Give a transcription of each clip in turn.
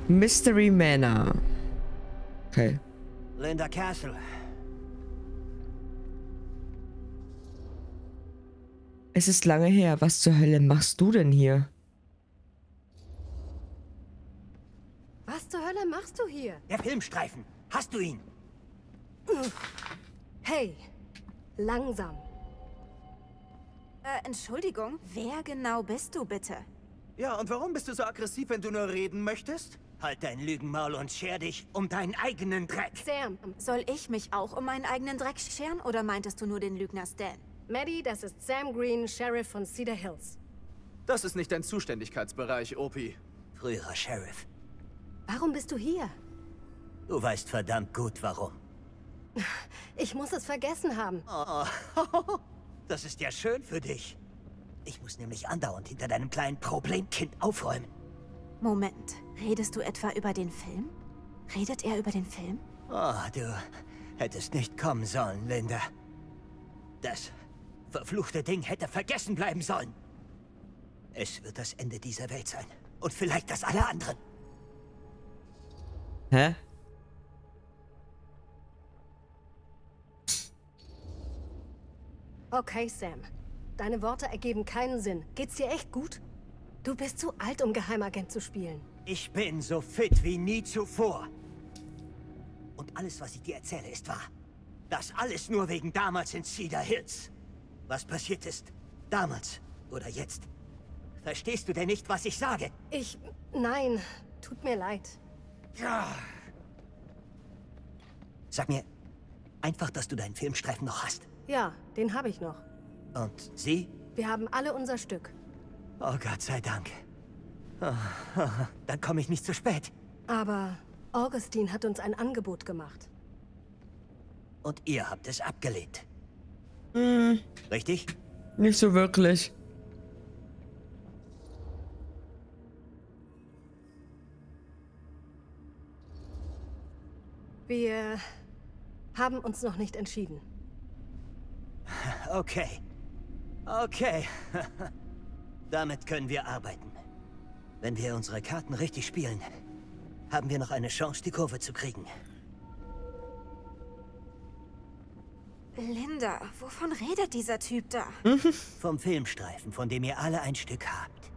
Mystery Manor. Okay. Linda Castle. Es ist lange her. Was zur Hölle machst du denn hier? Was zur Hölle machst du hier? Der Filmstreifen. Hast du ihn? Hey, langsam. Entschuldigung, wer genau bist du bitte? Ja, und warum bist du so aggressiv, wenn du nur reden möchtest? Halt dein Lügenmaul und scher dich um deinen eigenen Dreck. Sam, Soll ich mich auch um meinen eigenen Dreck scheren oder meintest du nur den Lügner Stan? Maddie, das ist Sam Green, Sheriff von Cedar Hills. Das ist nicht dein Zuständigkeitsbereich, Opie. Früherer Sheriff. Warum bist du hier? Du weißt verdammt gut, warum. Ich muss es vergessen haben. Oh, das ist ja schön für dich. Ich muss nämlich andauernd hinter deinem kleinen Problemkind aufräumen. Moment, redest du etwa über den Film? Redet er über den Film? Oh, du hättest nicht kommen sollen, Linda. Das verfluchte Ding hätte vergessen bleiben sollen. Es wird das Ende dieser Welt sein. Und vielleicht das aller anderen. Hä? Okay, Sam. Deine Worte ergeben keinen Sinn. Geht's dir echt gut? Du bist zu alt, um Geheimagent zu spielen. Ich bin so fit wie nie zuvor. Und alles, was ich dir erzähle, ist wahr. Das alles nur wegen damals in Cedar Hills. Was passiert ist, damals oder jetzt. Verstehst du denn nicht, was ich sage? Nein, tut mir leid. Ja. Sag mir einfach, dass du deinen Filmstreifen noch hast. Ja, den habe ich noch. Und sie? Wir haben alle unser Stück. Oh Gott sei Dank. Dann komme ich nicht zu spät. Aber Augustine hat uns ein Angebot gemacht. Und ihr habt es abgelehnt. Richtig? Nicht so wirklich. Wir haben uns noch nicht entschieden. Okay. Okay. Damit können wir arbeiten. Wenn wir unsere Karten richtig spielen, haben wir noch eine Chance, die Kurve zu kriegen. Linda, wovon redet dieser Typ da? Vom Filmstreifen, von dem ihr alle ein Stück habt.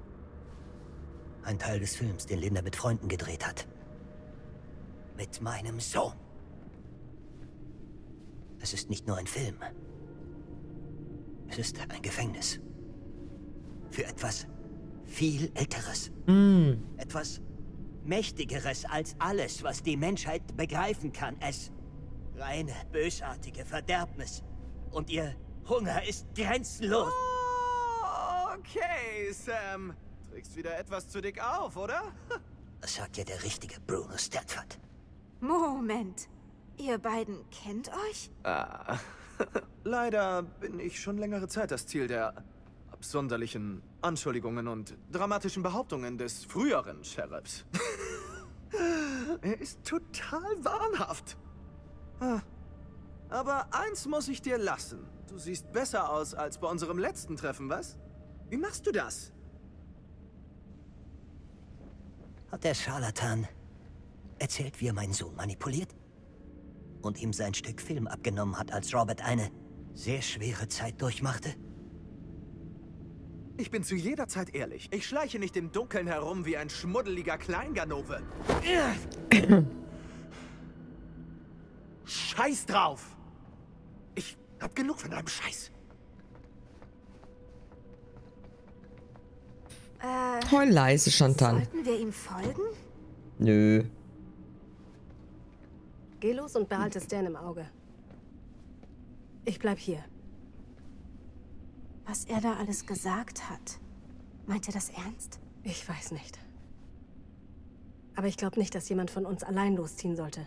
Ein Teil des Films, den Linda mit Freunden gedreht hat. Mit meinem Sohn. Es ist nicht nur ein Film. Es ist ein Gefängnis. Für etwas viel Älteres. Etwas Mächtigeres als alles, was die Menschheit begreifen kann. Es reine, bösartige Verderbnis. Und ihr Hunger ist grenzenlos. Oh, okay, Sam. Trägst wieder etwas zu dick auf, oder? Das sagt ja der richtige Bruno Stanford. Moment, ihr beiden kennt euch? Leider bin ich schon längere Zeit das Ziel der absonderlichen Anschuldigungen und dramatischen Behauptungen des früheren Sheriffs. Er ist total wahnhaft. Aber eins muss ich dir lassen. Du siehst besser aus als bei unserem letzten Treffen, was? Wie machst du das? Hat der Scharlatan erzählt, wie er meinen Sohn manipuliert? Und ihm sein Stück Film abgenommen hat, als Robert eine sehr schwere Zeit durchmachte? Ich bin zu jeder Zeit ehrlich. Ich schleiche nicht im Dunkeln herum wie ein schmuddeliger Kleinganove. Scheiß drauf! Ich hab genug von deinem Scheiß. Heul leise, Chantal. Sollten wir ihm folgen? Nö. Geh los und behalte Stan im Auge. Ich bleib hier. Was er da alles gesagt hat. Meint er das ernst? Ich weiß nicht. Aber ich glaube nicht, dass jemand von uns allein losziehen sollte.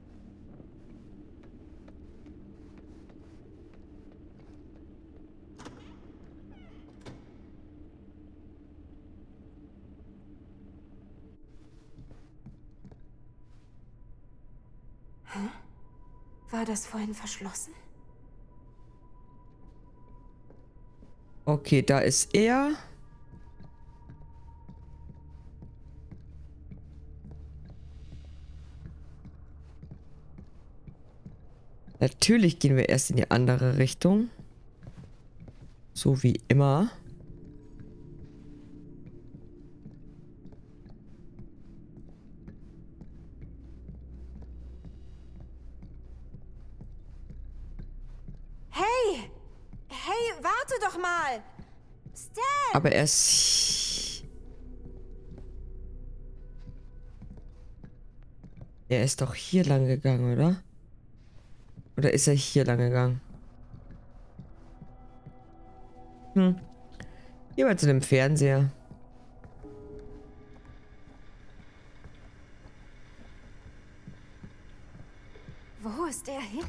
War das vorhin verschlossen? Okay, da ist er. Natürlich gehen wir erst in die andere Richtung. So wie immer. Hey! Hey, warte doch mal! Stan! Aber er ist... Er ist doch hier lang gegangen, oder? Oder ist er hier lang gegangen? Hm. Gehen wir zu dem Fernseher. Wo ist er hin?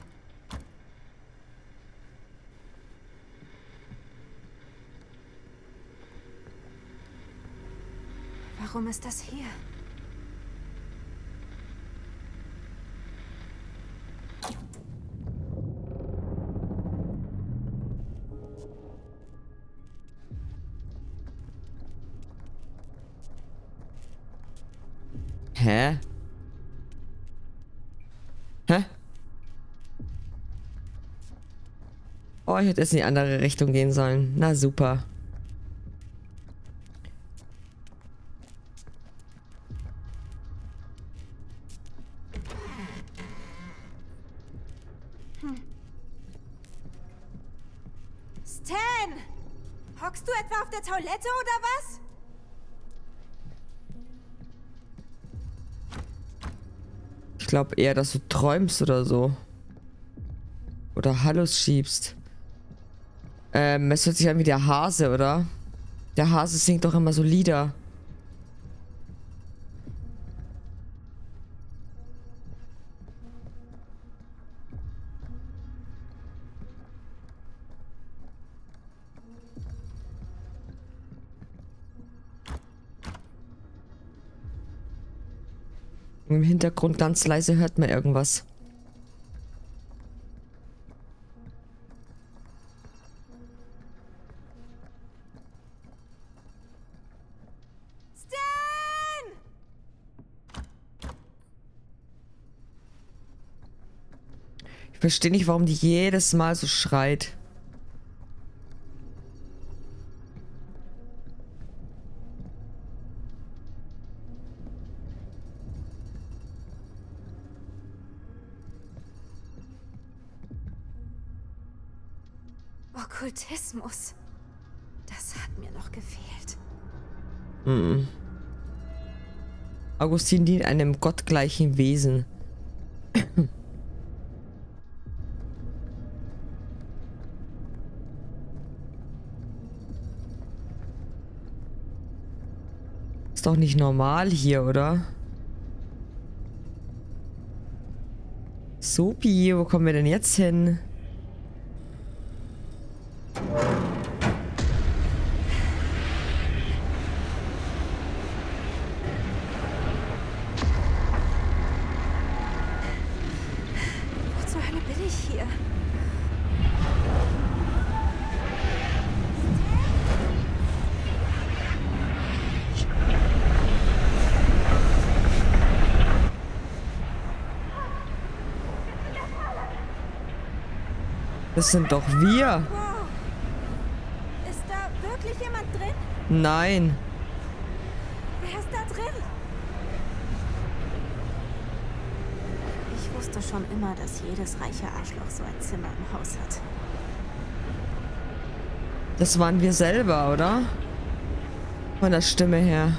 Warum ist das hier? Hä? Hä? Oh, ich hätte jetzt in die andere Richtung gehen sollen. Na super. Stan! Hockst du etwa auf der Toilette oder was? Ich glaube eher, dass du träumst oder so. Oder Hallos schiebst. Es hört sich an wie der Hase, oder? Der Hase singt doch immer so Lieder. Im Hintergrund ganz leise hört man irgendwas. Stan! Ich verstehe nicht, warum die jedes Mal so schreit. Okkultismus. Das hat mir noch gefehlt. Mhm. Augustin dient einem gottgleichen Wesen. Ist doch nicht normal hier, oder? Sopi, wo kommen wir denn jetzt hin? Wo zur Hölle bin ich hier? Das sind doch wir. Wow. Ist da wirklich jemand drin? Nein. Wer ist da drin? Ich wusste schon immer, dass jedes reiche Arschloch so ein Zimmer im Haus hat. Das waren wir selber, oder? Von der Stimme her.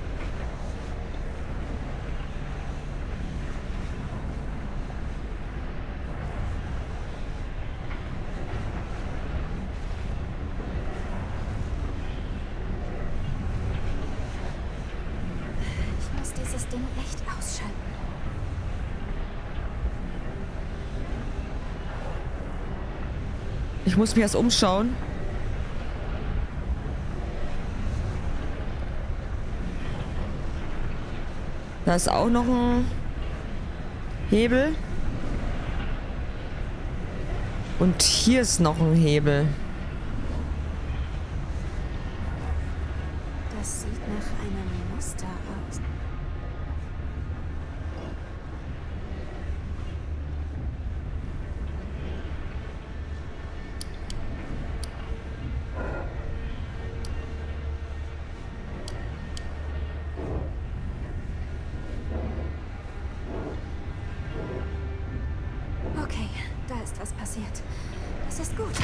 Ich muss dieses Ding echt ausschalten. Ich muss mich erst umschauen. Da ist auch noch ein Hebel. Und hier ist noch ein Hebel. Das sieht nach einem Muster aus. passiert. Das ist gut.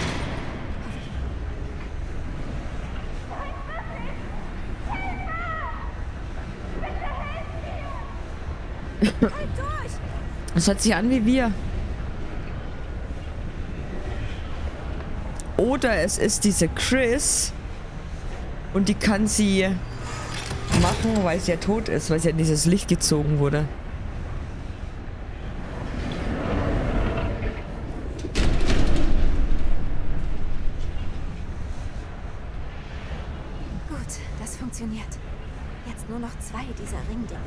Halt durch! Das hört sich an wie wir. Oder es ist diese Chris und die kann sie machen, weil sie ja tot ist, weil sie in dieses Licht gezogen wurde. Gut, das funktioniert. Jetzt nur noch 2 dieser Ringdinger.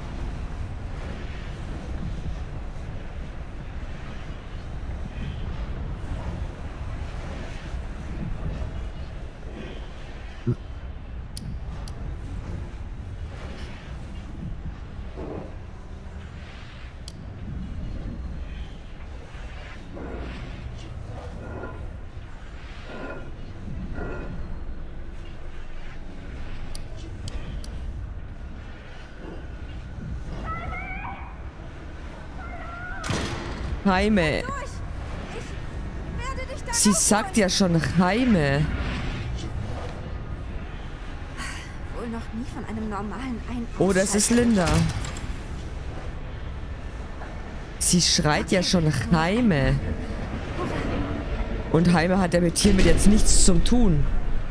Jaime. Sie sagt ja schon Jaime. Wohl noch nie von einem normalen Oh, das ist Linda. Sie schreit ja schon Jaime. Und Jaime hat ja hiermit jetzt nichts zu tun.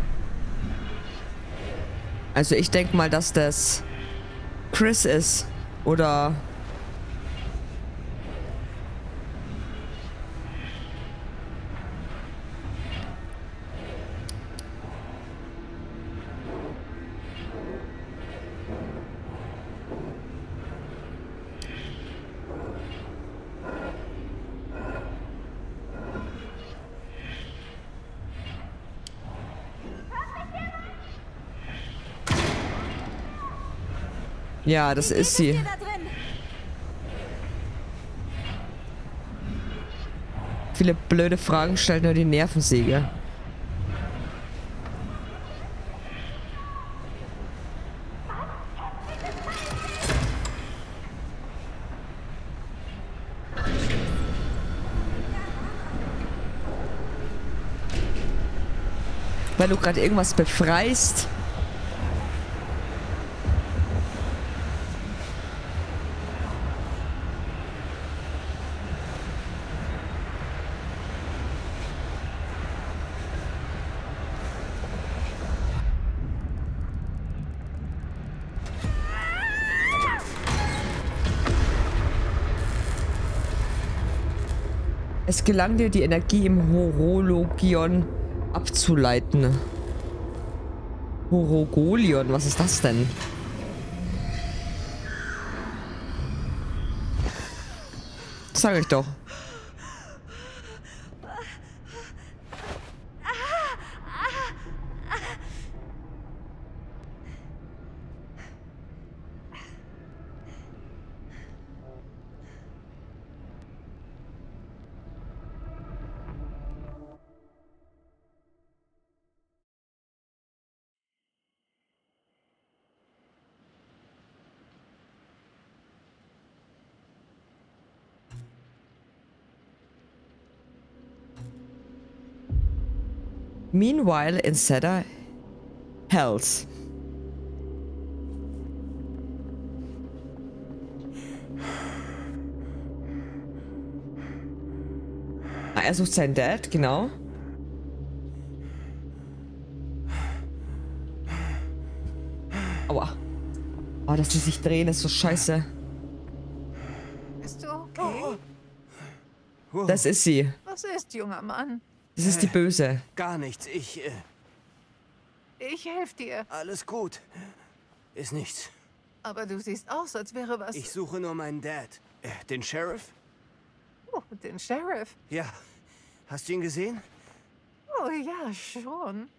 Also ich denke mal, dass das Chris ist. Oder... Ja, das ist sie. Viele blöde Fragen stellt nur die Nervensäge. Weil du gerade irgendwas befreist. Es gelang dir, die Energie im Horologion abzuleiten. Horogolion, was ist das denn? Sag ich doch. Meanwhile, in Cedar Hills. Er sucht seinen Dad, genau. Aua. Oh, dass die sich drehen, ist so scheiße. Bist du okay? Das ist sie. Was ist, junger Mann? Das ist die Böse. Gar nichts. Ich helfe dir. Alles gut. Ist nichts. Aber du siehst aus, als wäre was... Ich suche nur meinen Dad. Den Sheriff? Oh, den Sheriff. Ja. Hast du ihn gesehen? Oh ja, schon.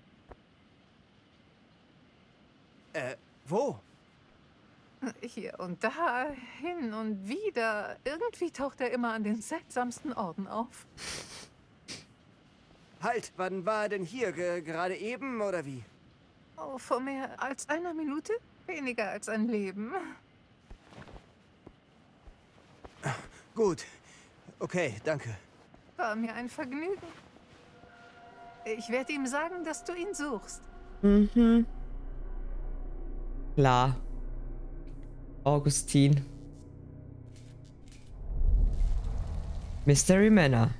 Wo? Hier und da, hin und wieder. Irgendwie taucht er immer an den seltsamsten Orten auf. Halt, wann war er denn hier? Gerade eben oder wie? Oh, vor mehr als einer Minute? Weniger als ein Leben. Gut. Okay, danke. War mir ein Vergnügen. Ich werde ihm sagen, dass du ihn suchst. Mhm. Klar. Augustin. Mystery Manor.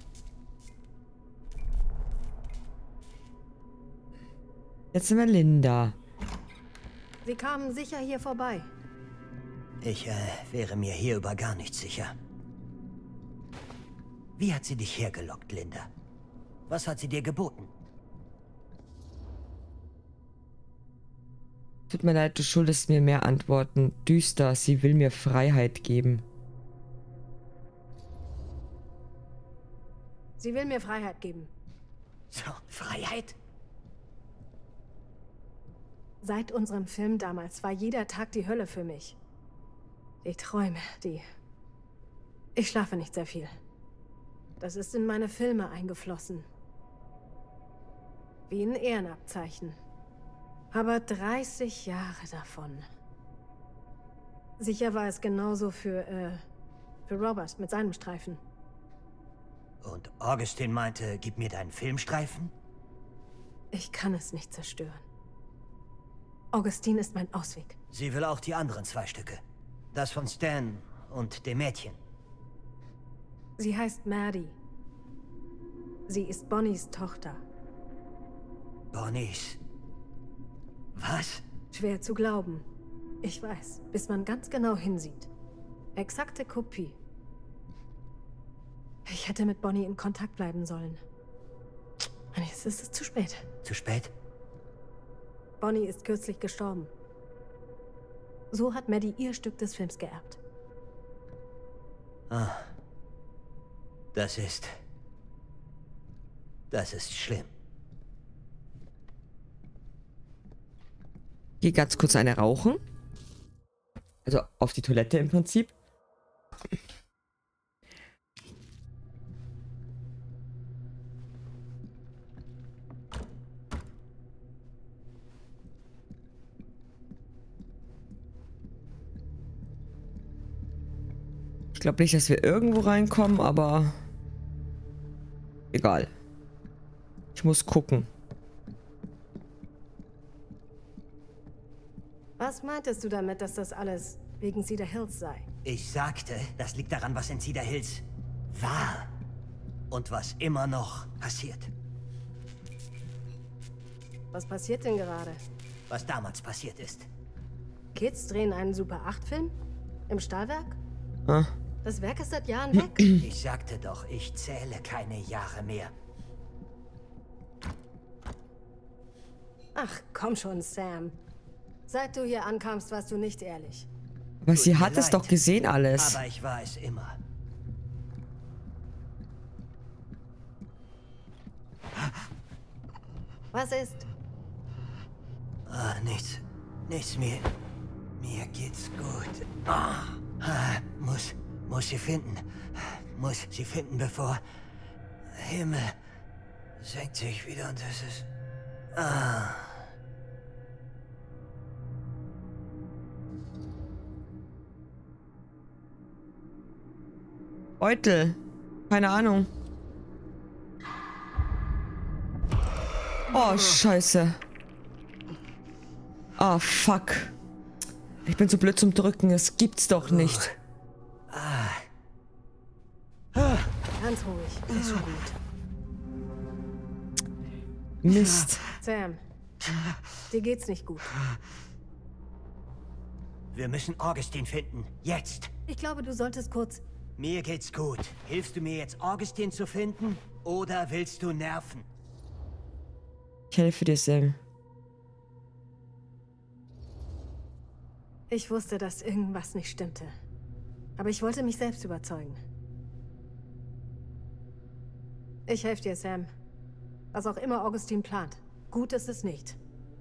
Jetzt sind wir Linda. Sie kamen sicher hier vorbei. Ich wäre mir hierüber gar nicht sicher. Wie hat sie dich hergelockt, Linda? Was hat sie dir geboten? Tut mir leid, du schuldest mir mehr Antworten. Düster, sie will mir Freiheit geben. Sie will mir Freiheit geben. So, Freiheit? Seit unserem Film damals war jeder Tag die Hölle für mich. Die Träume, Ich schlafe nicht sehr viel. Das ist in meine Filme eingeflossen. Wie ein Ehrenabzeichen. Aber 30 Jahre davon. Sicher war es genauso für Robert mit seinem Streifen. Und Augustin meinte, gib mir deinen Filmstreifen? Ich kann es nicht zerstören. Augustin ist mein Ausweg. Sie will auch die anderen 2 Stücke. Das von Stan und dem Mädchen. Sie heißt Maddie. Sie ist Bonnies Tochter. Bonnies. Was? Schwer zu glauben. Ich weiß, bis man ganz genau hinsieht. Exakte Kopie. Ich hätte mit Bonnie in Kontakt bleiben sollen. Und jetzt ist es zu spät. Zu spät? Bonnie ist kürzlich gestorben. So hat Maddie ihr Stück des Films geerbt. Ah. Das ist schlimm. Geh ganz kurz eine rauchen. Also auf die Toilette im Prinzip. Ich glaube nicht, dass wir irgendwo reinkommen, aber egal. Ich muss gucken. Was meintest du damit, dass das alles wegen Cedar Hills sei? Ich sagte, das liegt daran, was in Cedar Hills war. Und was immer noch passiert. Was passiert denn gerade? Was damals passiert ist. Kids drehen einen Super 8-Film? Im Stahlwerk? Ah. Das Werk ist seit Jahren weg. Ich sagte doch, ich zähle keine Jahre mehr. Ach, komm schon, Sam. Seit du hier ankamst, warst du nicht ehrlich. Aber sie Tut mir hat es leid, doch gesehen alles. Aber ich war es immer. Was ist? Ah, nichts. Nichts mehr. Mir geht's gut. Muss sie finden. Muss sie finden, bevor... Himmel senkt sich wieder und es ist... Beutel. Keine Ahnung. Oh, scheiße. Oh, fuck. Ich bin zu blöd zum Drücken. Das gibt's doch nicht. Ganz ruhig. Ist schon gut. Mist. Sam, dir geht's nicht gut. Wir müssen Augustin finden. Jetzt. Ich glaube, du solltest kurz... Mir geht's gut. Hilfst du mir jetzt, Augustin zu finden? Oder willst du nerven? Ich helfe dir, Sam. Ich wusste, dass irgendwas nicht stimmte. Aber ich wollte mich selbst überzeugen. Ich helfe dir, Sam. Was auch immer Augustin plant. Gut ist es nicht.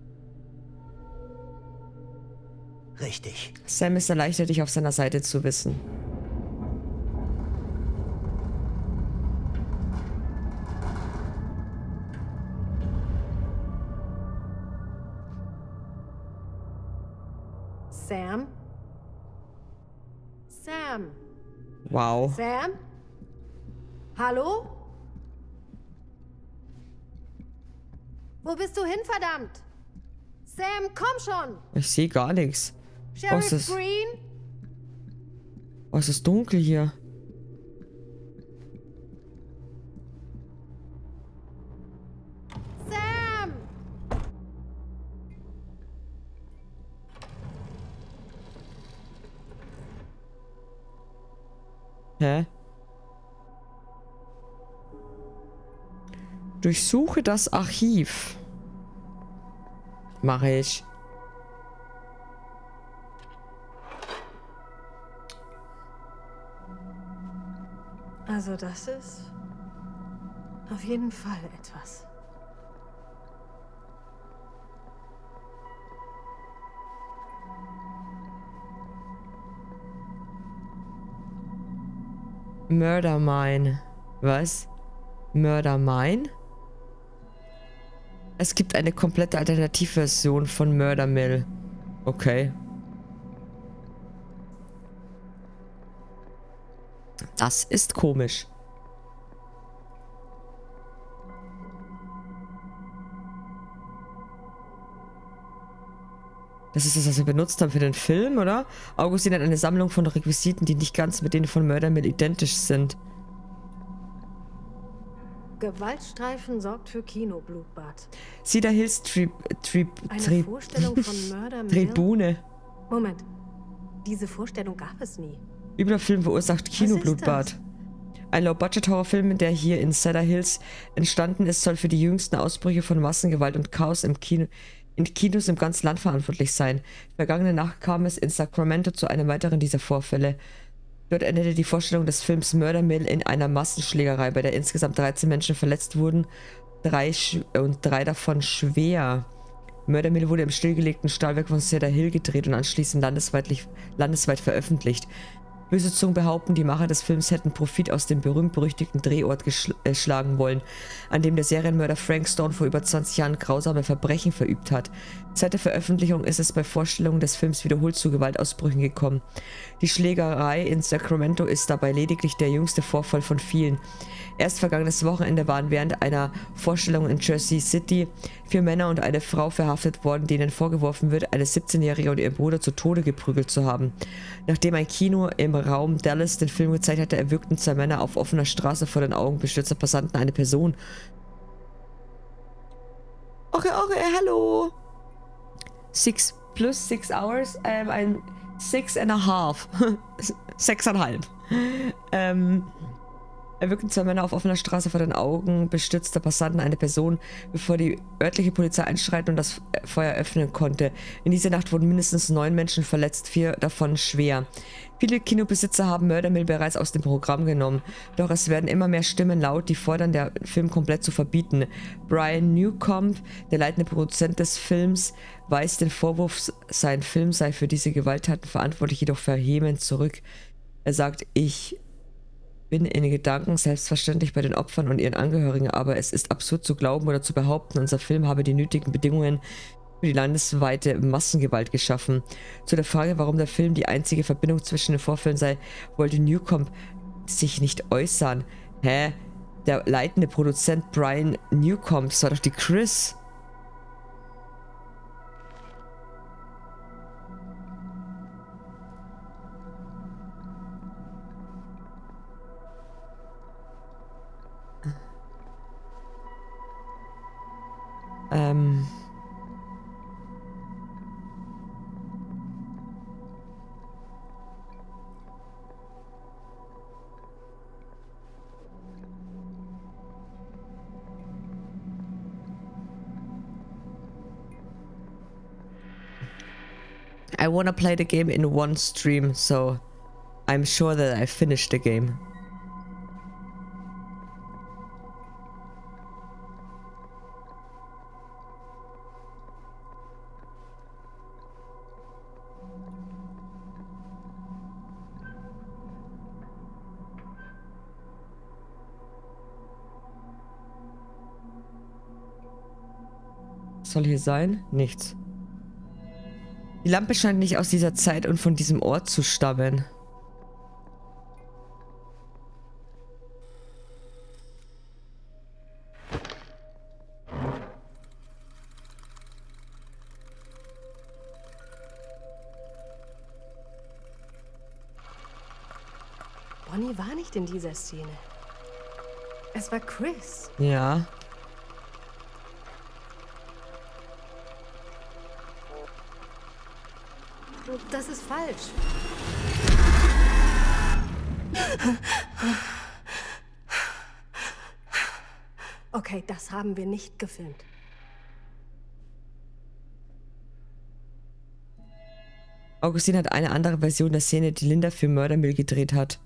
Richtig. Sam ist erleichtert, dich auf seiner Seite zu wissen. Sam? Sam? Wow. Sam? Hallo? Wo bist du hin, verdammt? Sam, komm schon! Ich sehe gar nichts. Sheriff ist das- Green? Oh, es ist dunkel hier. Sam! Hä? Durchsuche das Archiv. Mache ich. Also das ist auf jeden Fall etwas. Murder Mine. Was? Murder Mine? Es gibt eine komplette Alternativversion von Murder Mill. Okay. Das ist komisch. Das ist das, was wir benutzt haben für den Film, oder? Augustin hat eine Sammlung von Requisiten, die nicht ganz mit denen von Murder Mill identisch sind. Gewaltstreifen sorgt für Kinoblutbad. Cedar Hills Eine Vorstellung von Murder Mill? Tribune. Moment. Diese Vorstellung gab es nie. Übler Film verursacht Kinoblutbad. das? Ein Low-Budget-Horrorfilm, der hier in Cedar Hills entstanden ist, soll für die jüngsten Ausbrüche von Massengewalt und Chaos in Kinos im ganzen Land verantwortlich sein. Vergangene Nacht kam es in Sacramento zu einem weiteren dieser Vorfälle. Dort endete die Vorstellung des Films Murder Mill in einer Massenschlägerei, bei der insgesamt 13 Menschen verletzt wurden, drei davon schwer. Murder Mill wurde im stillgelegten Stahlwerk von Cedar Hill gedreht und anschließend landesweit veröffentlicht. Böse Zungen behaupten, die Macher des Films hätten Profit aus dem berühmt-berüchtigten Drehort schlagen wollen, an dem der Serienmörder Frank Stone vor über 20 Jahren grausame Verbrechen verübt hat. Seit der Veröffentlichung ist es bei Vorstellungen des Films wiederholt zu Gewaltausbrüchen gekommen. Die Schlägerei in Sacramento ist dabei lediglich der jüngste Vorfall von vielen. Erst vergangenes Wochenende waren während einer Vorstellung in Jersey City 4 Männer und eine Frau verhaftet worden, denen vorgeworfen wird, eine 17-Jährige und ihren Bruder zu Tode geprügelt zu haben. Nachdem ein Kino im Raum Dallas den Film gezeigt hatte, erwürgten 2 Männer auf offener Straße vor den Augen bestürzter Passanten eine Person. Okay, hallo. 6 plus 6 hours, ein 6,5. 6,5. Erwürgten 2 Männer auf offener Straße vor den Augen bestürzter Passanten eine Person, bevor die örtliche Polizei einschreiten und das Feuer öffnen konnte. In dieser Nacht wurden mindestens 9 Menschen verletzt, 4 davon schwer. Viele Kinobesitzer haben Murder Mill bereits aus dem Programm genommen, doch es werden immer mehr Stimmen laut, die fordern, den Film komplett zu verbieten. Brian Newcomb, der leitende Produzent des Films, weist den Vorwurf, sein Film sei für diese Gewalttaten verantwortlich, jedoch vehement zurück. Er sagt, ich bin in Gedanken selbstverständlich bei den Opfern und ihren Angehörigen, aber es ist absurd zu glauben oder zu behaupten, unser Film habe die nötigen Bedingungen für die landesweite Massengewalt geschaffen. Zu der Frage, warum der Film die einzige Verbindung zwischen den Vorfällen sei, wollte Newcomb sich nicht äußern. Hä? Der leitende Produzent Brian Newcomb, das war doch die Chris. I wanna play the game in one stream, so I'm sure that I finished the game. Was soll hier sein? Nichts. Die Lampe scheint nicht aus dieser Zeit und von diesem Ort zu stammen. Bonnie war nicht in dieser Szene. Es war Chris. Ja. Das ist falsch. Okay, das haben wir nicht gefilmt. Augustine hat eine andere Version der Szene, die Linda für Murder Mill gedreht hat.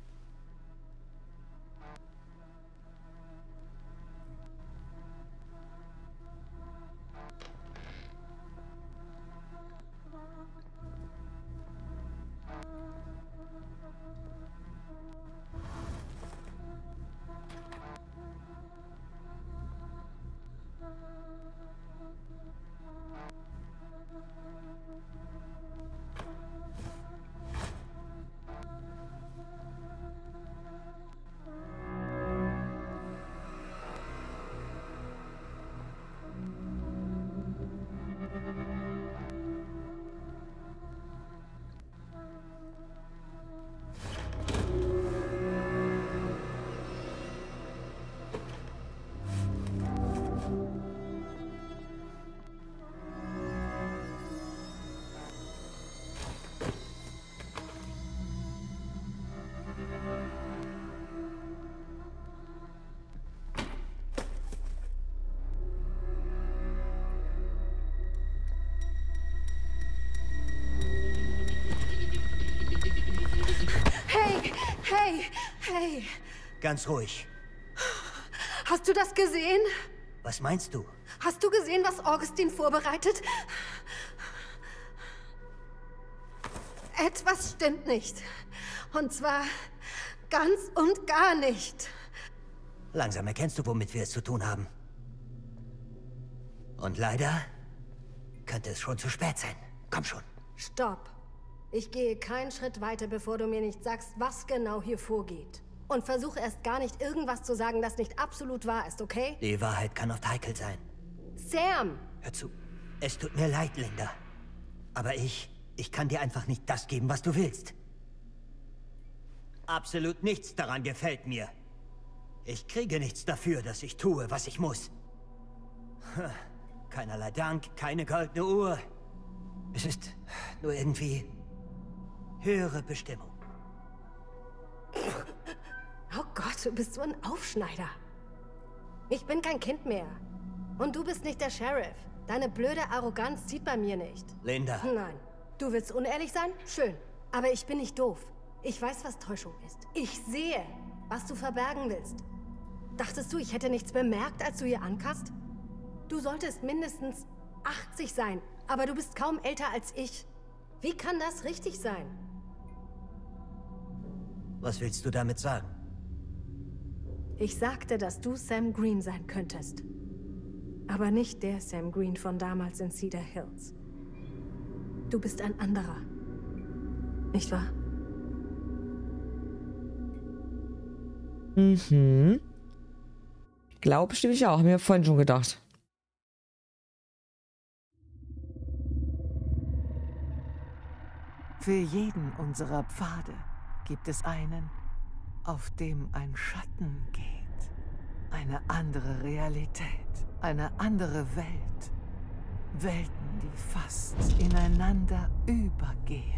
Hey! Ganz ruhig. Hast du das gesehen? Was meinst du? Hast du gesehen, was Augustine vorbereitet? Etwas stimmt nicht. Und zwar ganz und gar nicht. Langsam erkennst du, womit wir es zu tun haben. Und leider könnte es schon zu spät sein. Komm schon. Stopp. Ich gehe keinen Schritt weiter, bevor du mir nicht sagst, was genau hier vorgeht. Und versuche erst gar nicht irgendwas zu sagen, das nicht absolut wahr ist, okay? Die Wahrheit kann oft heikel sein. Sam! Hör zu. Es tut mir leid, Linda. Aber ich kann dir einfach nicht das geben, was du willst. Absolut nichts daran gefällt mir. Ich kriege nichts dafür, dass ich tue, was ich muss. Keinerlei Dank, keine goldene Uhr. Es ist nur irgendwie höhere Bestimmung. Oh Gott, du bist so ein Aufschneider. Ich bin kein Kind mehr. Und du bist nicht der Sheriff. Deine blöde Arroganz zieht bei mir nicht. Linda. Nein. Du willst unehrlich sein? Schön. Aber ich bin nicht doof. Ich weiß, was Täuschung ist. Ich sehe, was du verbergen willst. Dachtest du, ich hätte nichts bemerkt, als du hier ankamst? Du solltest mindestens 80 sein, aber du bist kaum älter als ich. Wie kann das richtig sein? Was willst du damit sagen? Ich sagte, dass du Sam Green sein könntest. Aber nicht der Sam Green von damals in Cedar Hills. Du bist ein anderer. Nicht wahr? Mhm. Glaube stimme ich auch. Haben wir vorhin schon gedacht. Für jeden unserer Pfade gibt es einen, auf dem ein Schatten geht. Eine andere Realität, eine andere Welt. Welten, die fast ineinander übergehen.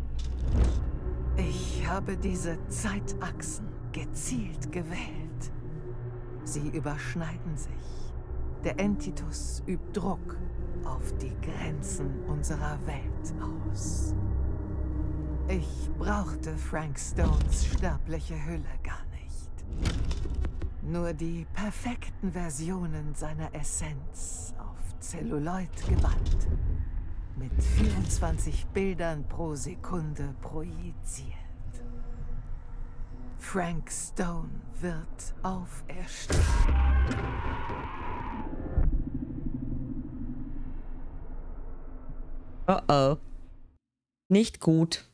Ich habe diese Zeitachsen gezielt gewählt. Sie überschneiden sich. Der Entitus übt Druck auf die Grenzen unserer Welt aus. Ich brauchte Frank Stones sterbliche Hülle gar nicht. Nur die perfekten Versionen seiner Essenz auf Zelluloid gebannt. Mit 24 Bildern pro Sekunde projiziert. Frank Stone wird auferstehen. Oh oh. Nicht gut.